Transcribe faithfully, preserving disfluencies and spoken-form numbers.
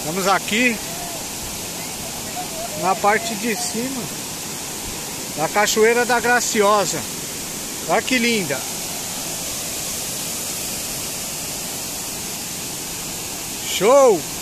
Estamos aqui na parte de cima da Cachoeira da Graciosa. Olha que linda! Show!